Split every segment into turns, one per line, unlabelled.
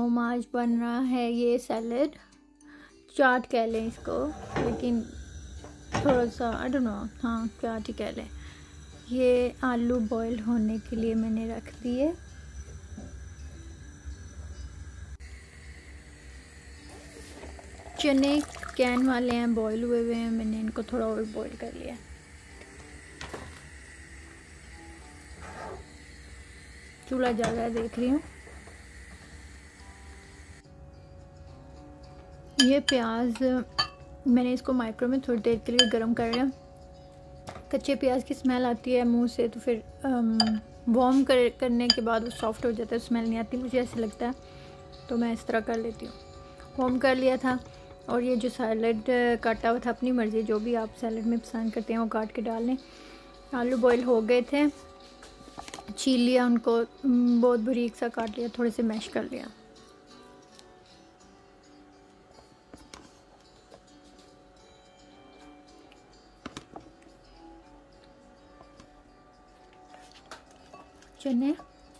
वालेकुम। आज बन रहा है ये सैलड, चाट कह लें इसको, लेकिन थोड़ा सा आई डोंट नो, हाँ चाट ही कह लें। ये आलू बॉईल होने के लिए मैंने रख दिए। चने कैन वाले हैं, बॉईल हुए हुए हैं, मैंने इनको थोड़ा और बॉईल कर लिया। चूल्हा जल रहा है, देख रही हूँ। ये प्याज मैंने इसको माइक्रो में थोड़ी देर के लिए गर्म कर लिया। कच्चे प्याज की स्मेल आती है मुंह से, तो फिर वार्म करने के बाद वो सॉफ्ट हो जाता है, स्मेल नहीं आती, मुझे ऐसे लगता है, तो मैं इस तरह कर लेती हूँ। वार्म कर लिया था। और ये जो सैलड काटा हुआ था, अपनी मर्ज़ी, जो भी आप सैलड में पसंद करते हैं वो काट के डाल लें। आलू बॉईल हो गए थे, छील लिया उनको, बहुत बारीक सा काट लिया, थोड़े से मैश कर लिया। चने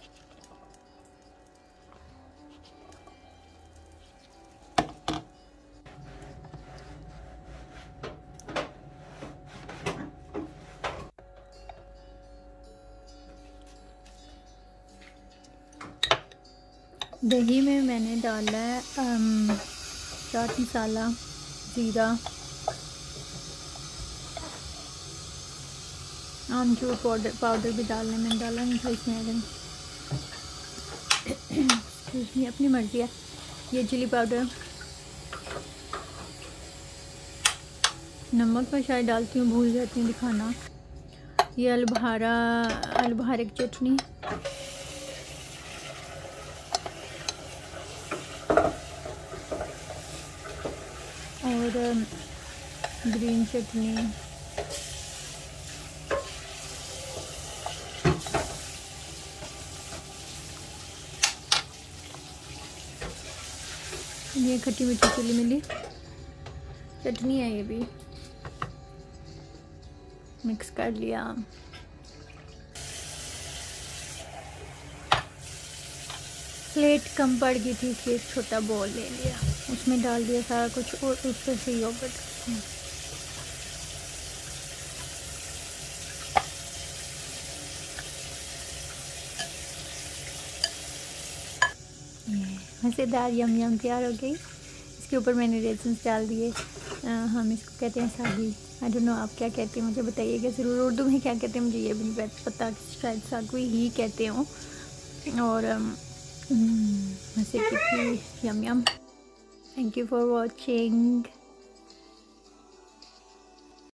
दही में मैंने डाला है चाट मसाला, ज़ीरा, आमचूर पाउडर भी डालने, मैंने डाला नहीं था इसमें, इसमें अपनी मर्ज़ी है। ये चिली पाउडर, नमक मैं शायद डालती हूँ, भूल जाती हूँ दिखाना। ये आलू बुखारे की चटनी, और ग्रीन चटनी, ये खट्टी मीठी चिली मिली चटनी है, ये भी मिक्स कर लिया। प्लेट कम पड़ गई थी, इसलिए एक छोटा बॉल ले लिया, उसमें डाल दिया सारा कुछ, और उस पर से योगर्ट। मज़ेदार यम तैयार हो गई। इसके ऊपर मैंने रेजिन्स डाल दिए। हम इसको कहते हैं सागी, आई डोंट नो आप क्या कहते हैं, मुझे बताइएगा ज़रूर। उर्दू में क्या कहते हैं मुझे ये भी नहीं पता, शायद सागवी ही कहते हो। और मज़े की थी, yum. Thank you for watching.